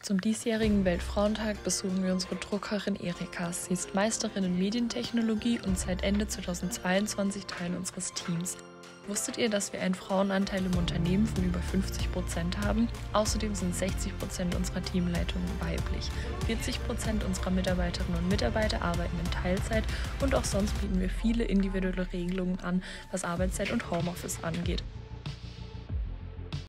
Zum diesjährigen Weltfrauentag besuchen wir unsere Druckerin Erika. Sie ist Meisterin in Medientechnologie und seit Ende 2022 Teil unseres Teams. Wusstet ihr, dass wir einen Frauenanteil im Unternehmen von über 50% haben? Außerdem sind 60% unserer Teamleitung weiblich. 40% unserer Mitarbeiterinnen und Mitarbeiter arbeiten in Teilzeit und auch sonst bieten wir viele individuelle Regelungen an, was Arbeitszeit und Homeoffice angeht.